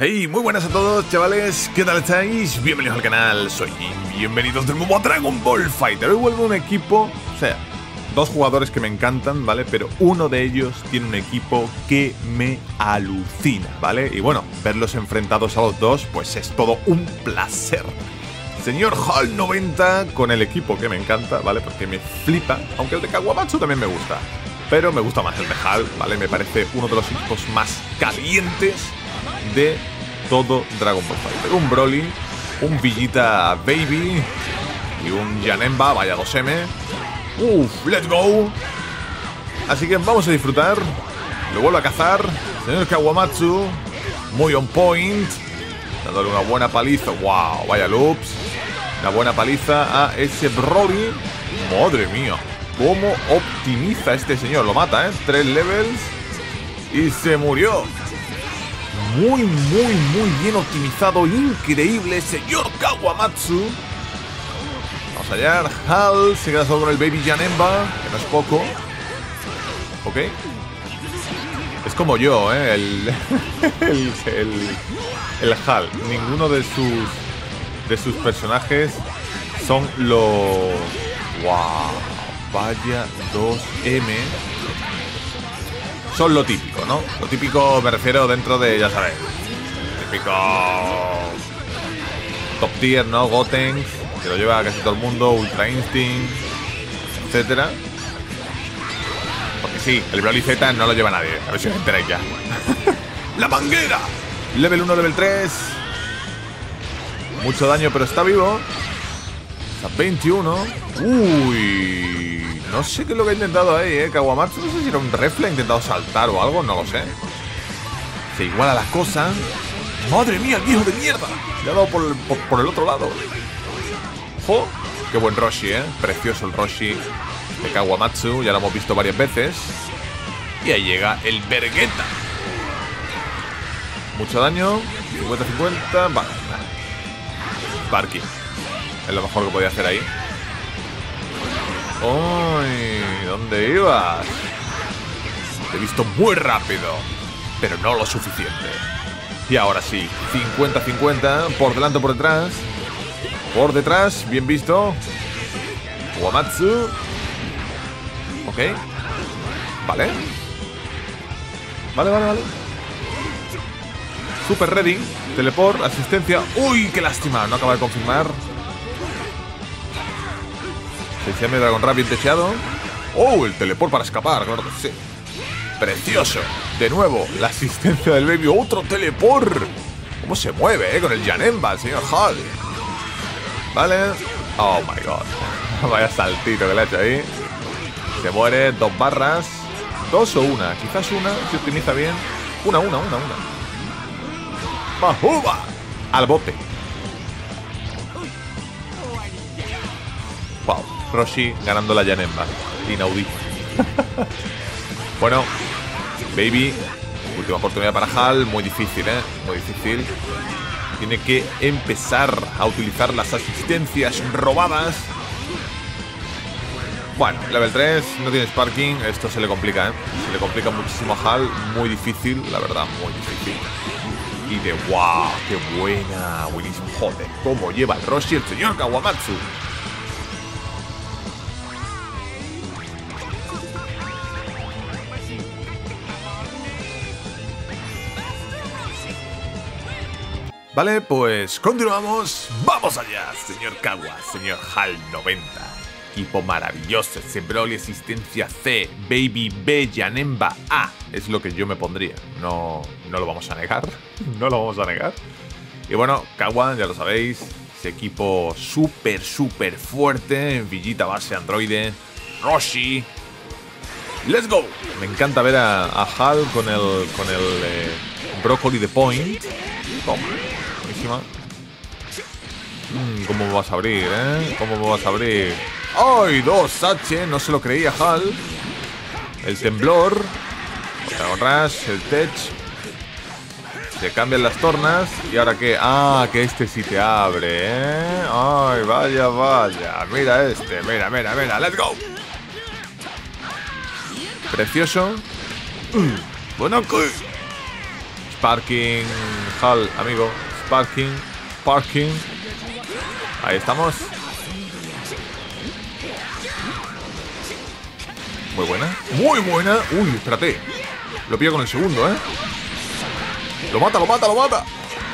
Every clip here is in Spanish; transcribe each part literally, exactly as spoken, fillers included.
Hey, muy buenas a todos, chavales, ¿qué tal estáis? Bienvenidos al canal, soy Jim, bienvenidos de nuevo a Dragon Ball Fighter. Hoy vuelve un equipo, o sea, dos jugadores que me encantan, ¿vale? Pero uno de ellos tiene un equipo que me alucina, ¿vale? Y bueno, verlos enfrentados a los dos, pues es todo un placer. Señor Hall noventa con el equipo que me encanta, ¿vale? Porque me flipa, aunque el de Kawamatsu también me gusta. Pero me gusta más el de Hall, ¿vale? Me parece uno de los equipos más calientes de todo Dragon Ball Fighter. Un Broly, un Vegeta Baby y un Janemba, vaya dos eme. Uff, let's go. Así que vamos a disfrutar. Lo vuelvo a cazar. Señor Kawamatsu, muy on point, dándole una buena paliza. Wow, vaya loops. Una buena paliza a ese Broly. Madre mía, cómo optimiza este señor. Lo mata, ¿eh? Tres levels y se murió. Muy, muy, muy bien optimizado. Increíble, señor Kawamatsu. Vamos allá. Hal se queda solo con el Baby Janemba, que no es poco. Ok. Es como yo, ¿eh? El, el, el, el Hal. Ninguno de sus, de sus personajes son los... ¡Wow! Vaya dos eme. Son lo típico, ¿no? Lo típico me refiero dentro de, ya sabes, típico top tier, ¿no? Gotenks, que lo lleva casi todo el mundo, Ultra Instinct, etcétera. Porque sí, el Broly Z no lo lleva nadie. A ver si os enteráis ya. ¡La manguera! Level uno, level tres. Mucho daño, pero está vivo. Está veintiuno. Uy... No sé qué es lo que ha intentado ahí, eh, Kawamatsu. No sé si era un refle, ha intentado saltar o algo, no lo sé. Se iguala las cosas. ¡Madre mía, el viejo de mierda! Le ha dado por el, por, por el otro lado. ¡Ojo! ¡Qué buen Roshi, eh! Precioso el Roshi de Kawamatsu. Ya lo hemos visto varias veces. Y ahí llega el Vegeta. Mucho daño. cincuenta cincuenta. Vale. Sparky. Es lo mejor que podía hacer ahí. ¡Uy! ¿Dónde ibas? Te he visto muy rápido, pero no lo suficiente. Y ahora sí, cincuenta cincuenta, por delante o por detrás. Por detrás, bien visto. Kawamatsu. Ok. Vale. Vale, vale, vale. Super ready. Teleport, asistencia. ¡Uy! ¡Qué lástima! No acaba de confirmar. seis eme Dragon Rap bien techeado. ¡Oh! El teleport para escapar, claro que sí. ¡Precioso! De nuevo, la asistencia del Baby. ¡Otro teleport! ¿Cómo se mueve, eh? Con el Janemba, el señor Hall. Vale. Oh my god. Vaya saltito que le ha hecho ahí. Se muere. Dos barras. Dos o una. Quizás una, si optimiza bien. Una, una, una, una. ¡Mahuba! Al bote. Wow. Roshi ganando la Janemba. Inaudito. Bueno, Baby. Última oportunidad para Hal. Muy difícil, ¿eh? Muy difícil. Tiene que empezar a utilizar las asistencias robadas. Bueno, level tres. No tiene Sparking. Esto se le complica, ¿eh? Se le complica muchísimo a Hal. Muy difícil, la verdad. Muy difícil. Y de wow, qué buena. Buenísimo. Joder, cómo lleva el Roshi el señor Kawamatsu. Vale, pues continuamos. ¡Vamos allá, señor Kawa! Señor Hal noventa. Equipo maravilloso. Ese Broly asistencia C. Baby B. Janemba A. Es lo que yo me pondría. No, no lo vamos a negar. No lo vamos a negar. Y bueno, Kawa, ya lo sabéis. Ese equipo súper, súper fuerte. Vegeta base androide. Roshi. ¡Let's go! Me encanta ver a, a Hal con el, con el eh, Broccoli de Point. Toma. Buenísima. Mm, ¿Cómo me vas a abrir, eh? ¿Cómo me vas a abrir? ¡Ay! Dos H. No se lo creía Hal. El temblor. Dragon Rush. El Tech. Se cambian las tornas. ¿Y ahora qué? Ah, que este sí te abre, ¿eh? ¡Ay! Vaya, vaya. Mira este. Mira, mira, mira. ¡Let's go! Precioso. Mm, bueno, Sparking. Hal, amigo. Sparking. Sparking. Ahí estamos. Muy buena. Muy buena. Uy, espérate. Lo pillo con el segundo, ¿eh? Lo mata, lo mata, lo mata.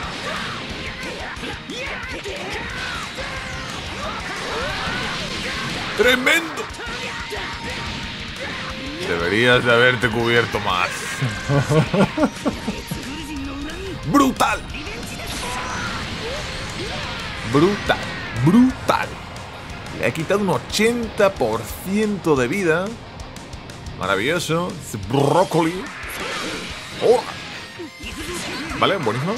¡Tremendo! Deberías de haberte cubierto más. ¡Brutal! Brutal, brutal. Le ha quitado un ochenta por ciento de vida. Maravilloso. Brócoli. ¡Oh! Vale, buenísimo.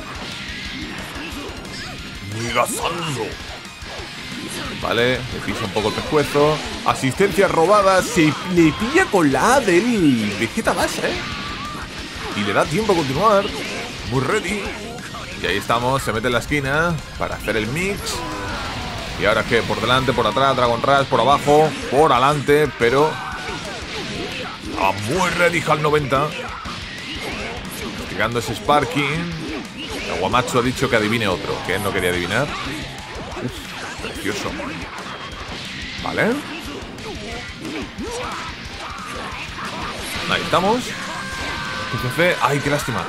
Migasando. Vale, le pisa un poco el pescuezo. Asistencia robada. Se le pilla con la A del Vegeta Base, ¿eh? Y le da tiempo a continuar. Muy ready. Y ahí estamos, se mete en la esquina para hacer el mix. Y ahora qué, por delante, por atrás, Dragon Rush, por abajo, por adelante, pero ah, muy ready Hal noventa. Llegando ese Sparking. Aguamatsu ha dicho que adivine otro, que él no quería adivinar. Uf, precioso. Vale. Ahí estamos. Ay, qué lástima.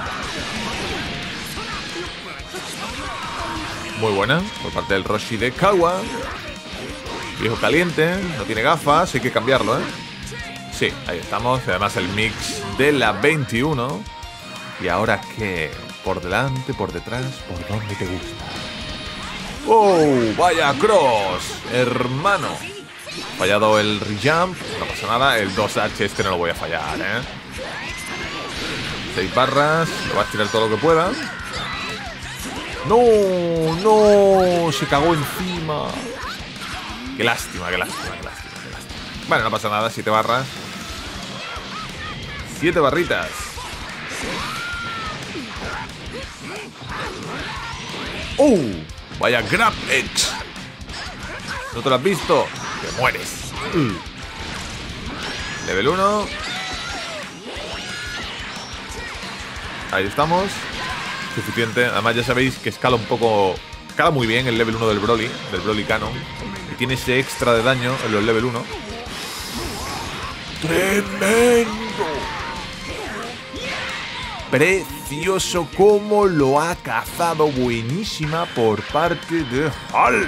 Muy buena, por parte del Roshi de Kawa. Viejo caliente, no tiene gafas, hay que cambiarlo, ¿eh? Sí, ahí estamos, además el mix de la veintiuno. ¿Y ahora qué? Por delante, por detrás, por donde te gusta. ¡Oh! ¡Vaya cross! Hermano. Fallado el rejump, no pasa nada, el dos H este no lo voy a fallar, ¿eh? Seis barras, lo va a tirar todo lo que pueda. ¡No! ¡No! Se cagó encima. Qué lástima, qué lástima, qué lástima, qué lástima. Bueno, no pasa nada, siete barras. Siete barritas. ¡Oh! Vaya Grab Edge. ¿No te lo has visto? Te mueres. Mm. Level uno. Ahí estamos. Suficiente. Además ya sabéis que escala un poco... Escala muy bien el level uno del Broly. Del Broly Canon. Y tiene ese extra de daño en los level uno. ¡Tremendo! Precioso como lo ha cazado. Buenísima por parte de Hal.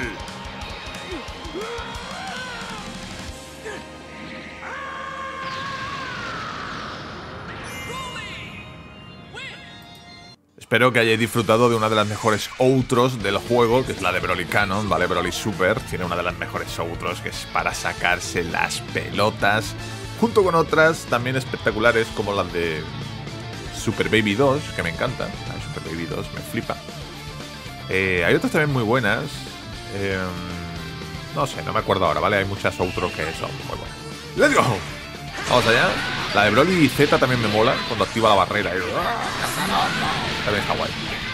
Espero que hayáis disfrutado de una de las mejores outros del juego, que es la de Broly Canon, ¿vale? Broly Super tiene una de las mejores outros, que es para sacarse las pelotas, junto con otras también espectaculares como las de Super Baby dos, que me encanta. La de Super Baby dos me flipa. Eh, hay otras también muy buenas. Eh, no sé, no me acuerdo ahora, ¿vale? Hay muchas outros que son muy buenas. ¡Let's go! Vamos allá. La de Broly Z también me mola cuando activa la barrera. También está guay.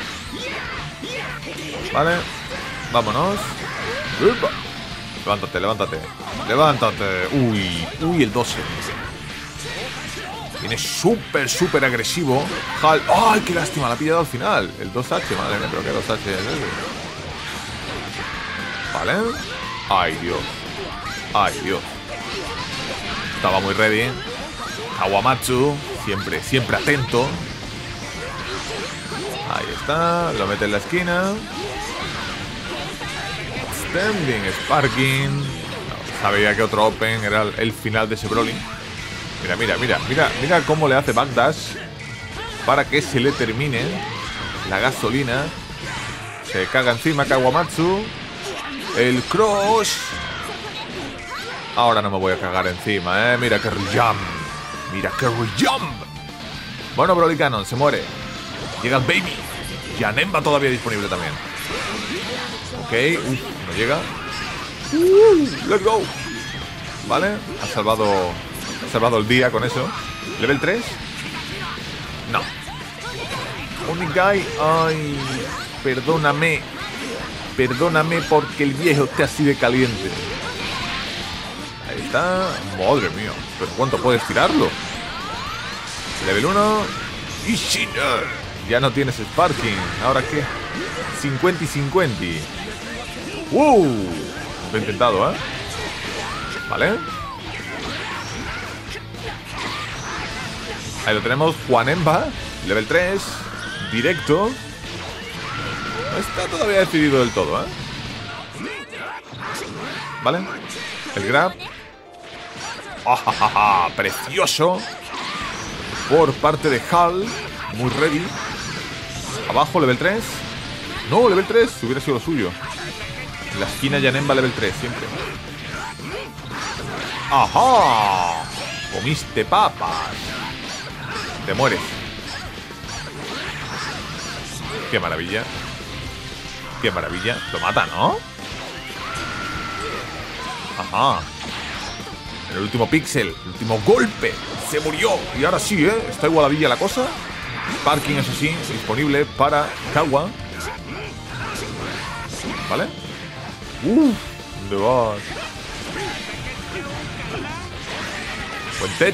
Vale. Vámonos. ¡Upa! Levántate, levántate. Levántate. Uy, uy, el doce. Viene súper, súper agresivo. Hal. ¡Ay, qué lástima! La ha pillado al final. El dos H, madre mía, pero que dos H es ese. Vale. Ay, Dios. Ay, Dios. Estaba muy ready. Aguamatsu, siempre, siempre atento. Ahí está, lo mete en la esquina. Standing, Sparking. No, sabía que otro Open era el final de ese Broly. Mira, mira, mira, mira, mira cómo le hace backdash para que se le termine la gasolina. Se caga encima Kawamatsu. El cross. Ahora no me voy a cagar encima, eh. Mira que rejump. Mira que rejump. Bueno, Broly Canon se muere. Llega el Baby. Janemba todavía disponible también. Ok, uf, no llega. Uh, let's go. Vale, ha salvado Ha salvado el día con eso. ¿Level tres? No. Onigai, ay, perdóname. Perdóname porque el viejo está así de caliente. Ahí está. Madre mía, ¿pero cuánto puedes tirarlo? Level uno. Ishina. Ya no tienes Sparking. ¿Ahora qué? cincuenta y cincuenta. ¡Wow! Lo he intentado, ¿eh? Vale. Ahí lo tenemos. Juanemba. Level tres. Directo. No está todavía decidido del todo, ¿eh? Vale. El grab. ¡Ah, ja, ja, ja! Precioso. Por parte de Hal. Muy ready. Abajo, level tres. No, level tres. Hubiera sido lo suyo. En la esquina Janemba level tres, siempre. ¡Ajá! Comiste papas. Te mueres. Qué maravilla. Qué maravilla. Lo mata, ¿no? Ajá. En el último píxel, el último golpe. Se murió. Y ahora sí, ¿eh? Está igualadilla la cosa. Parking, eso sí, disponible para Kawa. ¿Vale? Uff, ¿dónde vas? Buen tech.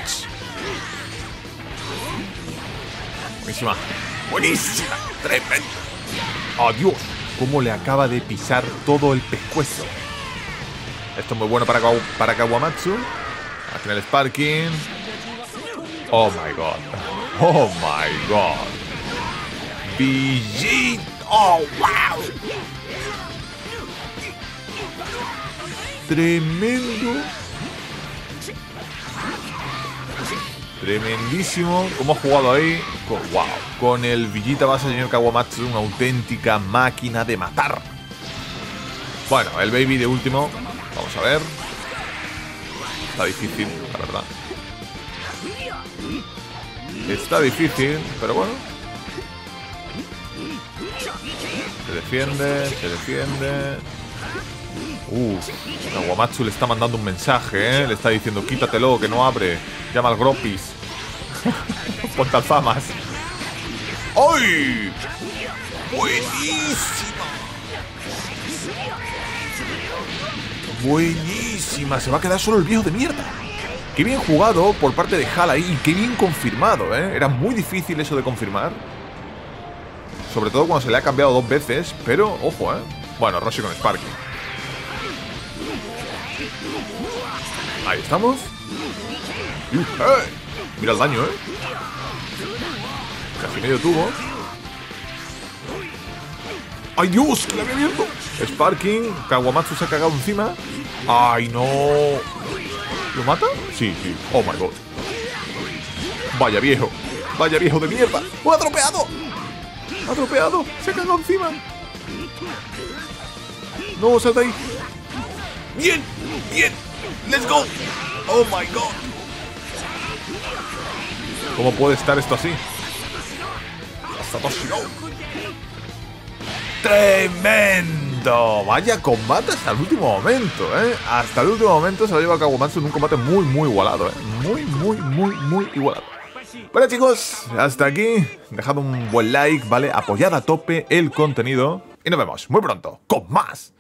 Buenísima. Buenísima. Tremendo. Adiós. Cómo le acaba de pisar todo el pescuezo. Esto es muy bueno para, para Kawamatsu. Aquí en el Sparking. Oh my god. Oh my god. Vegeta. Oh wow. Tremendo. Tremendísimo. ¿Cómo ha jugado ahí? Con, wow. Con el Vegeta base, señor Kawamatsu. Una auténtica máquina de matar. Bueno, el baby de último. Vamos a ver. Está difícil, la verdad. Está difícil, pero bueno. Se defiende, se defiende. Uh, Kawamatsu le está mandando un mensaje, ¿eh? Le está diciendo, quítatelo, que no abre. Llama al Gropis. Ponte alfamas. ¡Ay! ¡Buenísima! Buenísima. Se va a quedar solo el viejo de mierda. Qué bien jugado por parte de Hal ahí. Qué bien confirmado, ¿eh? Era muy difícil eso de confirmar. Sobre todo cuando se le ha cambiado dos veces. Pero, ojo, ¿eh? Bueno, Roshi con Sparking. Ahí estamos. ¡Eh! Mira el daño, ¿eh? Casi medio tubo. ¡Ay, Dios! ¡Que le había abierto! Sparking. Kawamatsu se ha cagado encima. ¡Ay, no! ¿Lo mata? Sí, sí. ¡Oh, my God! ¡Vaya viejo! ¡Vaya viejo de mierda! ¡Lo ha tropeado! ¡Ha tropeado! ¡Se ha cagado encima! ¡No, salta ahí! ¡Bien! ¡Bien! ¡Let's go! ¡Oh, my God! ¿Cómo puede estar esto así? ¡Satoshi, no! ¡Tremendo! Vaya combate hasta el último momento, ¿eh? Hasta el último momento se lo lleva a Kawamatsu en un combate muy, muy igualado, ¿eh? Muy, muy, muy, muy igualado. Bueno, chicos, hasta aquí. Dejad un buen like, ¿vale? Apoyad a tope el contenido. Y nos vemos muy pronto con más.